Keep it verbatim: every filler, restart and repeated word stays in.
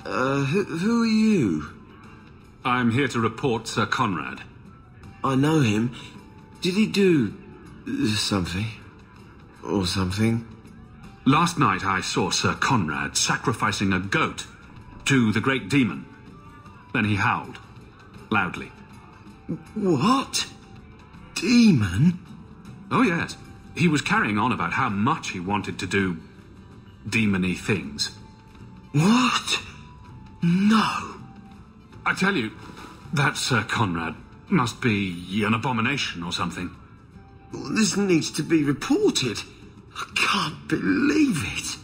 Uh, who, who are you? I'm here to report Sir Conrad. I know him. Did he do... something? Or something? Last night I saw Sir Conrad sacrificing a goat to the great demon. Then he howled, loudly. What? Demon? Oh, yes. He was carrying on about how much he wanted to do demon-y things. What? No. I tell you, that Sir Conrad must be an abomination or something. This needs to be reported. I can't believe it.